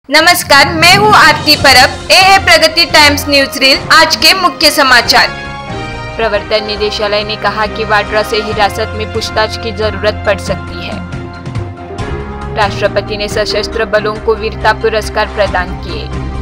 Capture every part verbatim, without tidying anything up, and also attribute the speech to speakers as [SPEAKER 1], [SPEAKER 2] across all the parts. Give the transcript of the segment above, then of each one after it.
[SPEAKER 1] नमस्कार, मैं हूँ आरती परब। ये है प्रगति टाइम्स न्यूज रील। आज के मुख्य समाचार। प्रवर्तन निदेशालय ने कहा कि वाड्रा से हिरासत में पूछताछ की जरूरत पड़ सकती है। राष्ट्रपति ने सशस्त्र बलों को वीरता पुरस्कार प्रदान किए।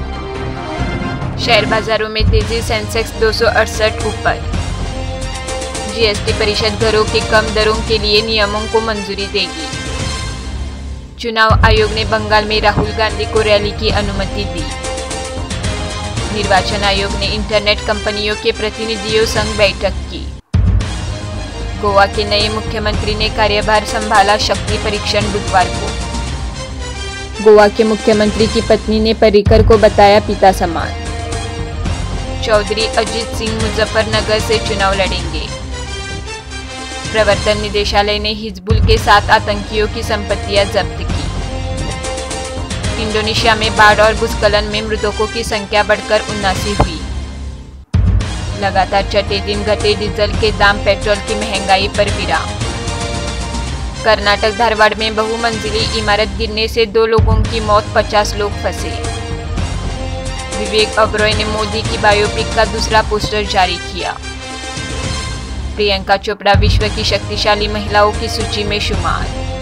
[SPEAKER 1] शेयर बाजारों में तेजी, सेंसेक्स दो सौ अड़सठ ऊपर। जीएसटी परिषद घरों के कम दरों के लिए नियमों को मंजूरी देगी। चुनाव आयोग ने बंगाल में राहुल गांधी को रैली की अनुमति दी। निर्वाचन आयोग ने इंटरनेट कंपनियों के प्रतिनिधियों संग बैठक की। गोवा के नए मुख्यमंत्री ने कार्यभार संभाला। शक्ति परीक्षण बुधवार को। गोवा के मुख्यमंत्री की पत्नी ने पर्रिकर को बताया पिता समान। चौधरी अजीत सिंह मुजफ्फरनगर से चुनाव लड़ेंगे। प्रवर्तन निदेशालय ने हिजबुल के सात आतंकियों की संपत्तियां जब्त की। इंडोनेशिया में बाढ़ और भूस्खलन में मृतकों की संख्या बढ़कर उन्नासी हुई। लगातार छठे दिन घटे डीजल के दाम, पेट्रोल की महंगाई पर विराम। कर्नाटक धारवाड़ में बहुमंजिली इमारत गिरने से दो लोगों की मौत, पचास लोग फंसे। विवेक ओबरॉय ने मोदी की बायोपिक का दूसरा पोस्टर जारी किया। प्रियंका चोपड़ा विश्व की शक्तिशाली महिलाओं की सूची में शुमार।